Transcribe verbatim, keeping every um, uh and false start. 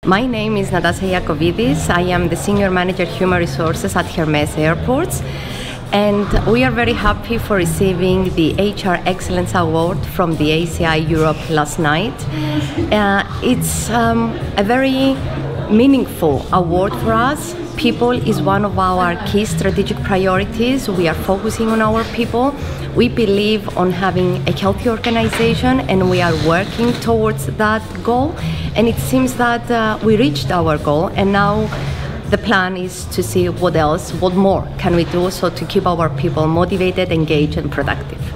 My name is Natasha Iacovidis. I am the Senior Manager Human Resources at Hermes Airports. And we are very happy for receiving the H R Excellence Award from the A C I Europe last night. Uh, it's um, a very meaningful award for us. People is one of our key strategic priorities. We are focusing on our people. We believe on having a healthy organization, and we are working towards that goal. And it seems that uh, we reached our goal, and now the plan is to see what else, what more can we do so to keep our people motivated, engaged, and productive.